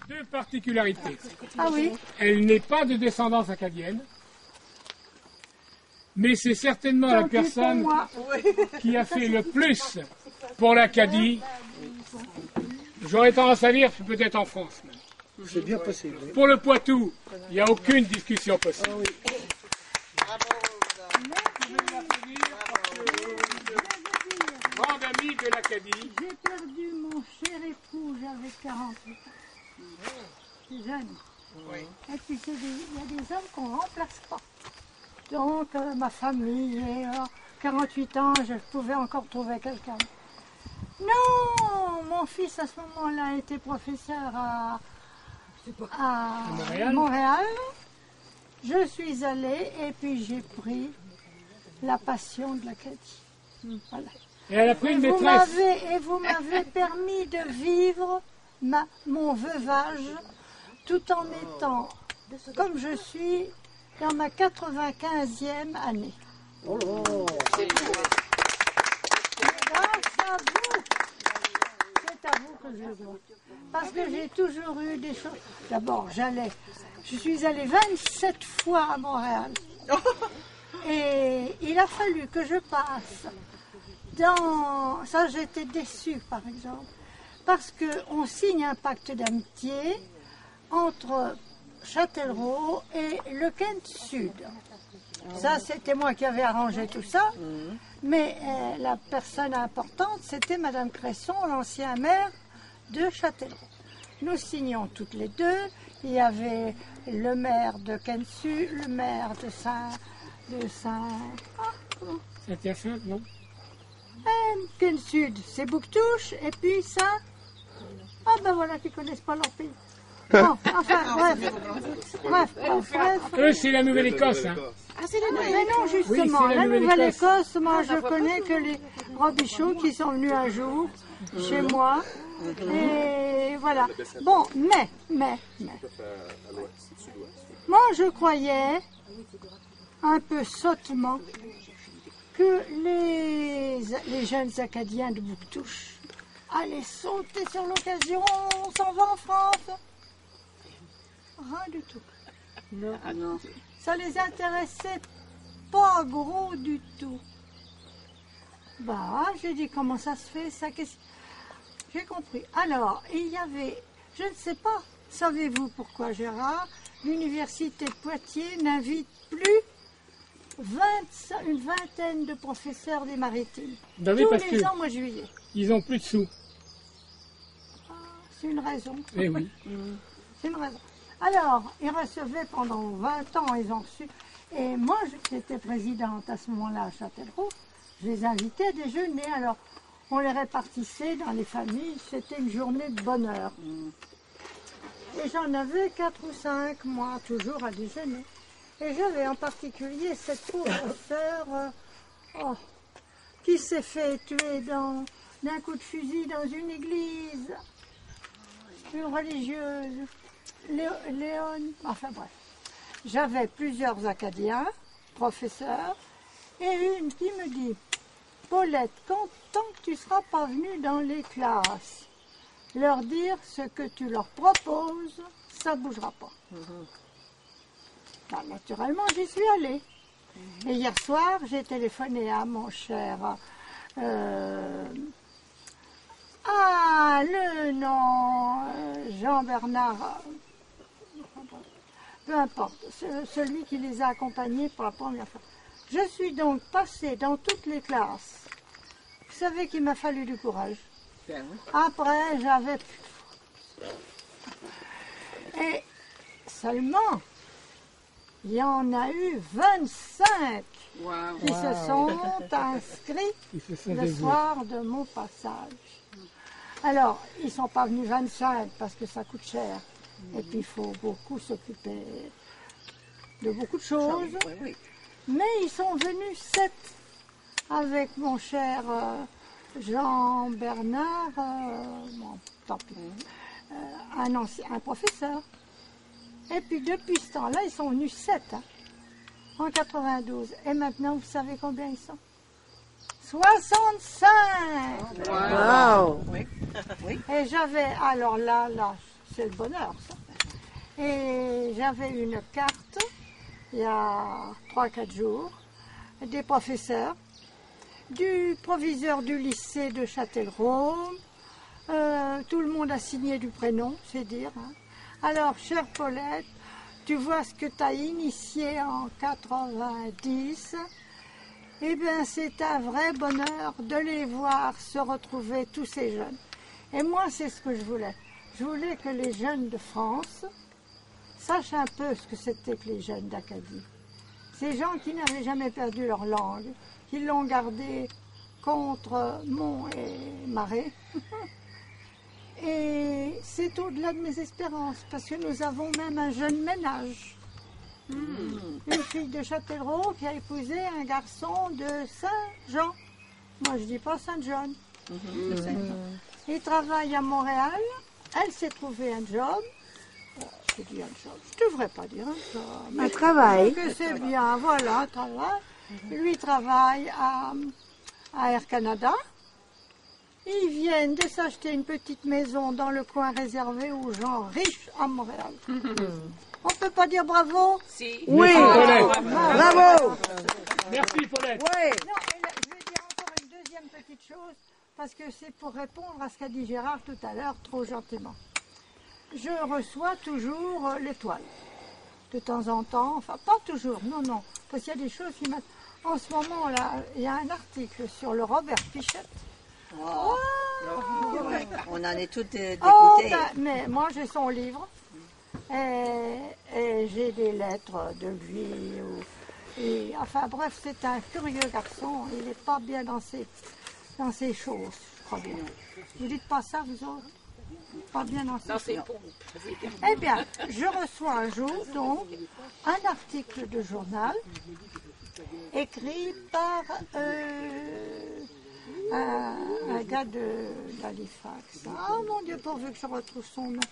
deux particularités. Ah oui. Elle n'est pas de descendance acadienne, mais c'est certainement la personne qui a fait le plus pour l'Acadie. J'aurais tendance à dire peut-être en France. C'est bien possible. Oui. Pour le Poitou, il n'y a aucune discussion possible. Grande amie de l'Acadie. J'ai perdu mon cher époux, j'avais 48 ans. C'est jeune. Oui. Et puis il y a des hommes qu'on ne remplace pas. Donc ma famille, 48 ans, je pouvais encore trouver quelqu'un. Non, mon fils à ce moment-là était professeur à Montréal. Je suis allée et puis j'ai pris la passion de l'Acadie. Voilà. Et elle a pris une maîtresse. Vous m'avez permis de vivre mon veuvage tout en étant, comme je suis, dans ma 95e année. Oh là. Grâce à vous, c'est à vous que je le dois. Parce que j'ai toujours eu des choses. D'abord, je suis allée 27 fois à Montréal. Et il a fallu que je passe dans... Ça, j'étais déçue, par exemple. Parce qu'on signe un pacte d'amitié entre Châtellerault et le Kent Sud. Ça, c'était moi qui avais arrangé tout ça. Mais la personne importante, c'était Madame Cresson, l'ancien maire de Châtellerault. Nous signions toutes les deux. Il y avait le maire de Kent Sud, le maire de Saint-Hyacinthe, non? Kent Sud, c'est Bouctouche, et puis ça... Ah ben voilà, qui ne connaissent pas leur pays. Bon, enfin, bref. Eux, c'est la Nouvelle-Écosse. Hein. Ah, c'est la Nouvelle-Écosse. Mais non, justement, Oui, la la Nouvelle-Écosse, moi je connais que les Robichaud qui sont venus un jour chez moi. Et voilà. Bon, mais. Moi je croyais, un peu sottement, que les jeunes Acadiens de Bouctouche allaient sauter sur l'occasion, on s'en va en France. Rien du tout. Non. Ça les intéressait pas gros du tout. Bah, j'ai dit comment ça se fait, ça, j'ai compris. Alors, il y avait, je ne sais pas, savez-vous pourquoi, Gérard, l'université de Poitiers n'invite plus une vingtaine de professeurs des maritimes. Ben oui, tous les ans, mois de juillet. Ils n'ont plus de sous. Ah, c'est une raison. Eh oui. C'est une raison. Alors, ils recevaient pendant 20 ans, ils ont reçu. Et moi, j'étais présidente à ce moment-là à Châtellerault, je les invitais à déjeuner. Alors, on les répartissait dans les familles, c'était une journée de bonheur. Et j'en avais 4 ou 5, moi, toujours à déjeuner. Et j'avais en particulier cette pauvre sœur qui s'est fait tuer d'un coup de fusil dans une église, une religieuse. Léon, enfin bref. J'avais plusieurs Acadiens, professeurs, et une qui me dit, Paulette, tant que tu ne seras pas venue dans les classes, leur dire ce que tu leur proposes, ça ne bougera pas. Ben, naturellement, j'y suis allée. Et hier soir, j'ai téléphoné à mon cher... le nom, Jean-Bernard... peu importe, celui qui les a accompagnés pour la première fois. Je suis donc passée dans toutes les classes. Vous savez qu'il m'a fallu du courage. Après, j'avais... Et seulement, il y en a eu 25 qui se sont inscrits le soir de mon passage. Alors, ils ne sont pas venus 25 parce que ça coûte cher. Et puis il faut beaucoup s'occuper de beaucoup de choses. Mais ils sont venus 7 avec mon cher Jean-Bernard, bon, tant pis, un professeur. Et puis depuis ce temps-là, ils sont venus 7 en 92. Et maintenant, vous savez combien ils sont? 65. Wow. Et j'avais, alors là, c'est le bonheur, ça. Et j'avais une carte, il y a 3-4 jours, des professeurs, du proviseur du lycée de Châtellerault, tout le monde a signé du prénom, c'est dire. Hein. Alors, chère Paulette, tu vois ce que tu as initié en 90, eh bien c'est un vrai bonheur de les voir se retrouver, tous ces jeunes. Et moi, c'est ce que je voulais. Je voulais que les jeunes de France sachent un peu ce que c'était que les jeunes d'Acadie. Ces gens qui n'avaient jamais perdu leur langue, qui l'ont gardée contre monts et marées. Et c'est au-delà de mes espérances, parce que nous avons même un jeune ménage. Une fille de Châtellerault qui a épousé un garçon de Saint-Jean. Moi, je dis pas Saint-John. Il travaille à Montréal. Elle s'est trouvé un job. Je dis un job. Je devrais pas dire un job. Un travail. Que c'est bien, voilà, un travail. Lui travaille à Air Canada. Ils viennent de s'acheter une petite maison dans le coin réservé aux gens riches à Montréal. On ne peut pas dire bravo? Si. Oui, bravo. Merci Paulette. Oui. Non, je vais dire encore une deuxième petite chose, parce que c'est pour répondre à ce qu'a dit Gérard tout à l'heure, trop gentiment. Je reçois toujours l'étoile. De temps en temps, enfin pas toujours, non, parce qu'il y a des choses qui m'intéressent. En ce moment, là, il y a un article sur le Robert Pichette. Oh. On en est toutes écoutées. Mais moi, j'ai son livre. Et j'ai des lettres de lui. Enfin bref, c'est un curieux garçon. Il n'est pas bien dans ses choses, je crois bien. Vous dites pas ça, vous autres? Pas bien dans ses choses. Eh bien, je reçois un jour, donc, un article de journal écrit par un gars d'Halifax. Oh mon Dieu, pourvu que je retrouve son nom.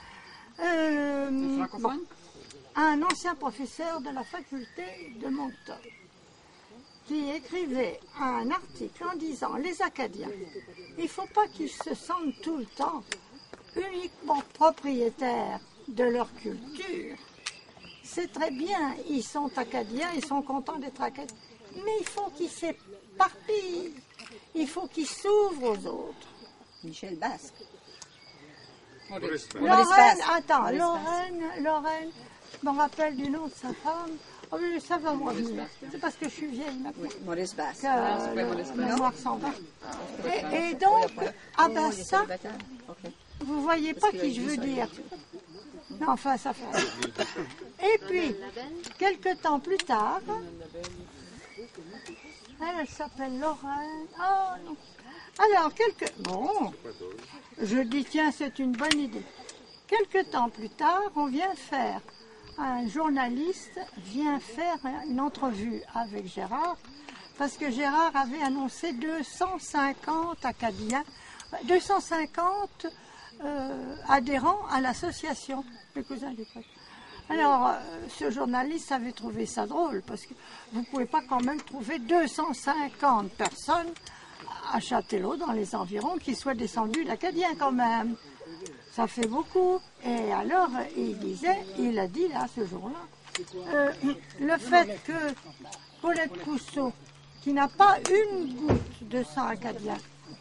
Un ancien professeur de la faculté de Moncton qui écrivait un article en disant les Acadiens, il ne faut pas qu'ils se sentent tout le temps uniquement propriétaires de leur culture. C'est très bien, ils sont Acadiens, ils sont contents d'être Acadiens, mais il faut qu'ils s'éparpillent, il faut qu'ils s'ouvrent aux autres. Michel Basque. Lorraine, je me rappelle du nom de sa femme. Oh, mais ça va me revenir. C'est parce que je suis vieille maintenant. Maurice Basque. Que la mémoire s'en va. Et donc, ça, vous voyez pas qui je veux dire. Non, enfin, ça fait. Et puis, quelques temps plus tard, elle s'appelle Lorraine. Oh non. Alors, je dis, tiens, c'est une bonne idée. Quelque temps plus tard, un journaliste vient faire une entrevue avec Gérard, parce que Gérard avait annoncé 250 Acadiens, 250 adhérents à l'association, les cousins du peuple. Alors, ce journaliste avait trouvé ça drôle, parce que vous ne pouvez pas quand même trouver 250 personnes à Châtellerault, dans les environs, qui soient descendus d'Acadiens quand même. Ça fait beaucoup. Et alors, il a dit là, ce jour-là, le fait que Paulette Cousseau, qui n'a pas une goutte de sang acadien,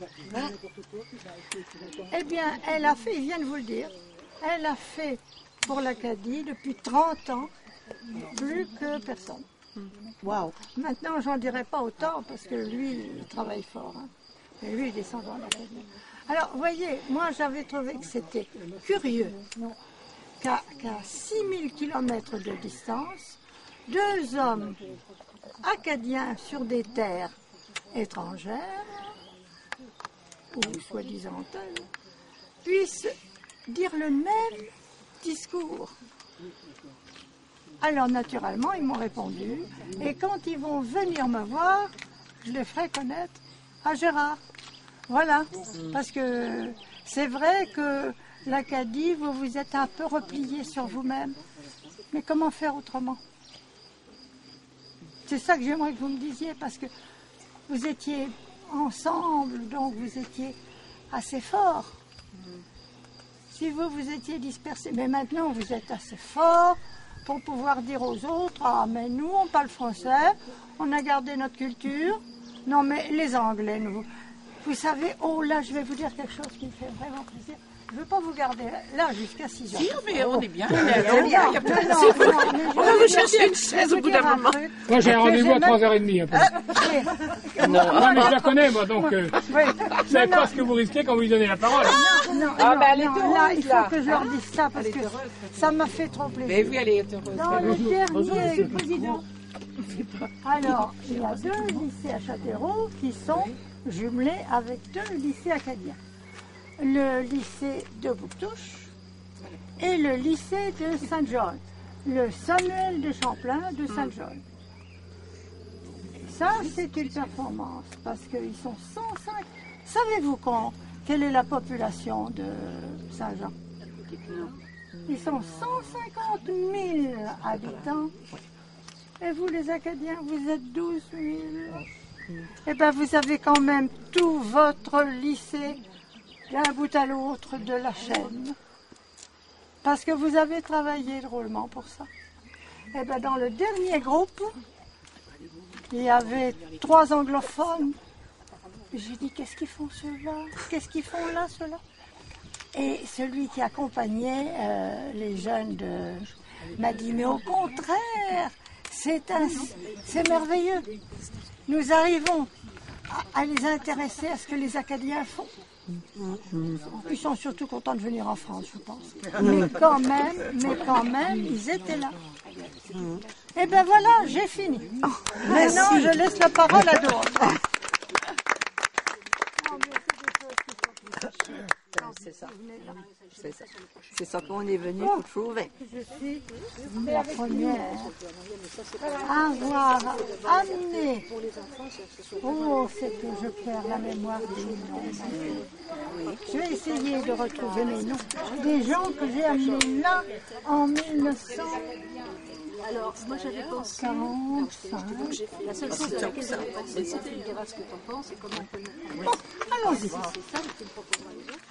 eh bien, elle a fait, il vient de vous le dire, elle a fait pour l'Acadie depuis 30 ans, plus que personne. Wow. Maintenant, j'en dirai pas autant, parce que lui, il travaille fort. Hein. Et lui, il est descendant d'Acadie. Alors, vous voyez, moi, j'avais trouvé que c'était curieux qu'à 6000 km de distance, deux hommes acadiens sur des terres étrangères, ou soi-disant telles, puissent dire le même discours. Alors, naturellement, ils m'ont répondu, et quand ils vont venir me voir, je les ferai connaître à Gérard. Voilà, parce que c'est vrai que l'Acadie, vous vous êtes un peu replié sur vous-même. Mais comment faire autrement? C'est ça que j'aimerais que vous me disiez, parce que vous étiez ensemble, donc vous étiez assez forts. si vous étiez dispersés. Mais maintenant, vous êtes assez forts pour pouvoir dire aux autres, ah, mais nous, on parle français, on a gardé notre culture. Non, mais les Anglais, nous... Vous savez, oh là, je vais vous dire quelque chose qui me fait vraiment plaisir. Je ne veux pas vous garder là jusqu'à 6 heures. Si, mais on est bien. On va vous chercher une chaise au bout d'un moment. Moi, j'ai un rendez-vous à 3h30. Non, mais je la connais, moi, donc vous savez pas ce que vous risquez quand vous lui donnez la parole. Non, là, il faut que je leur dise ça parce que ça m'a fait trop plaisir. Mais oui, elle est heureuse. Dans le dernier président. Alors, il y a 2 lycées à Châtellerault qui sont jumelés avec 2 lycées acadiens. Le lycée de Bouctouche et le lycée de Saint-John, le Samuel de Champlain de Saint-John. Ça, c'est une performance parce qu'ils sont 105. Savez-vous quelle est la population de Saint-Jean? Ils sont 150 000 habitants. Et vous, les Acadiens, vous êtes 12 000. Eh bien, vous avez quand même tout votre lycée d'un bout à l'autre de la chaîne. Parce que vous avez travaillé drôlement pour ça. Eh bien, dans le dernier groupe, il y avait 3 anglophones. J'ai dit, qu'est-ce qu'ils font ceux-là? Qu'est-ce qu'ils font là, ceux-là? Et celui qui accompagnait les jeunes m'a dit, mais au contraire, c'est merveilleux. Nous arrivons à les intéresser à ce que les Acadiens font. Ils sont surtout contents de venir en France, je pense. Mais quand même, ils étaient là. Et ben voilà, j'ai fini. Maintenant, je laisse la parole à d'autres. C'est ça. C'est ça. C'est ça qu'on est venu pour trouver. Je suis la première à avoir amené. Oh, c'est que je perds la mémoire des noms. Je vais essayer de retrouver mes noms. Des gens que j'ai amenés là en 1900. Alors, moi j'avais pensé, la seule chose à laquelle j'avais pensé, c'était de dire ce que tu en penses et comment on peut le faire. Allons-y. C'est ça, c'est une proposition.